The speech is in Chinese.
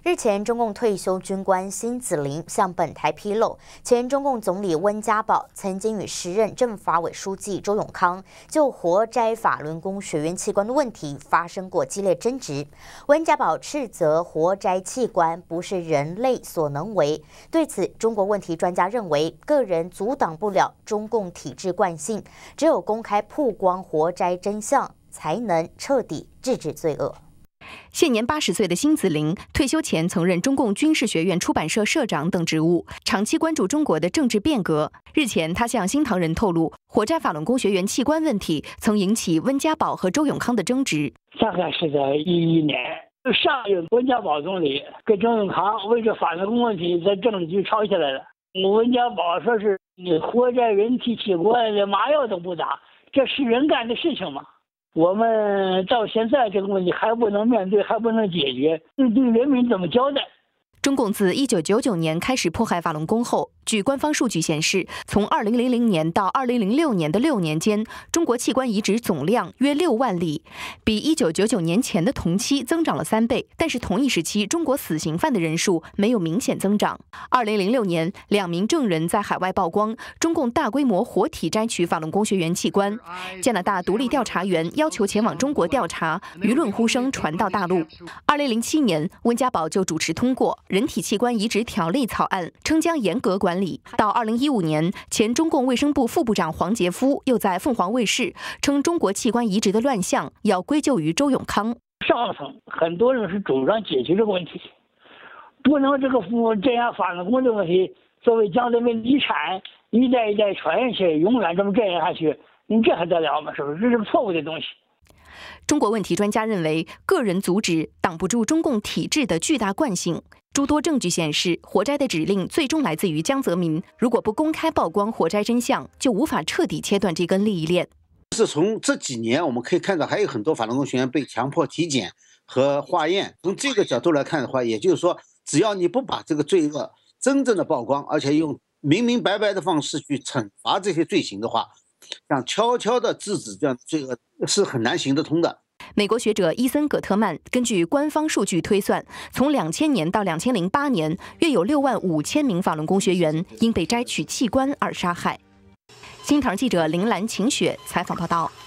日前，中共退休军官辛子林向本台披露，前中共总理温家宝曾经与时任政法委书记周永康就活摘法轮功学员器官的问题发生过激烈争执。温家宝斥责活摘器官不是人类所能为。对此，中国问题专家认为，个人阻挡不了中共体制惯性，只有公开曝光活摘真相，才能彻底制止罪恶。 现年80岁的辛子林退休前曾任中共军事学院出版社社长等职务，长期关注中国的政治变革。日前，他向新唐人透露，活摘法轮功学员器官问题曾引起温家宝和周永康的争执。 大概是在2011年，上任温家宝总理跟周永康为这法轮功问题在政治局吵起来了。温家宝说是你活摘人体器官，连麻药都不打，这是人干的事情吗？我们到现在这个问题还不能面对，还不能解决，对人民怎么交代？ 中共自1999年开始迫害法轮功后，据官方数据显示，从2000年到2006年的6年间，中国器官移植总量约6万例，比1999年前的同期增长了3倍。但是同一时期，中国死刑犯的人数没有明显增长。2006年，2名证人在海外曝光中共大规模活体摘取法轮功学员器官，加拿大独立调查员要求前往中国调查，舆论呼声传到大陆。2007年，温家宝就主持通过人体器官移植条例草案，称将严格管理。到2015年，前中共卫生部副部长黄杰夫又在凤凰卫视称，中国器官移植的乱象要归咎于周永康。 上层很多人是主张解决这个问题，不能这样法轮功的问题作为将人民遗产一代一代传下去，永远这么这样下去，你这还得了吗？是不是？这是个错误的东西。 中国问题专家认为，个人阻止挡不住中共体制的巨大惯性。诸多证据显示，活摘的指令最终来自于江泽民。如果不公开曝光活摘真相，就无法彻底切断这根利益链。 是从这几年我们可以看到，还有很多法轮功学员被强迫体检和化验。从这个角度来看的话，也就是说，只要你不把这个罪恶真正的曝光，而且用明明白白的方式去惩罚这些罪行的话，想悄悄的制止这样罪恶是很难行得通的。 美国学者伊森·葛特曼根据官方数据推算，从2000年到2008年，约有65000名法轮功学员因被摘取器官而杀害。新唐记者林兰、秦雪采访报道。